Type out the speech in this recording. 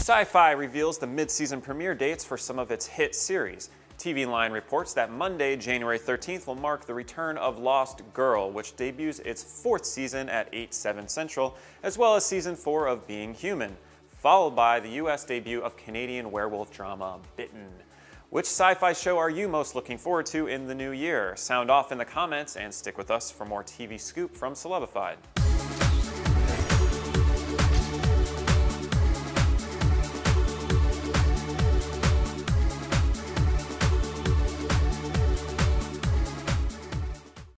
Syfy reveals the mid-season premiere dates for some of its hit series. TV Line reports that Monday, January 13th will mark the return of Lost Girl, which debuts its 4th season at 8/7 Central, as well as Season 4 of Being Human, followed by the US debut of Canadian werewolf drama Bitten. Which sci-fi show are you most looking forward to in the new year? Sound off in the comments and stick with us for more TV scoop from Celebified.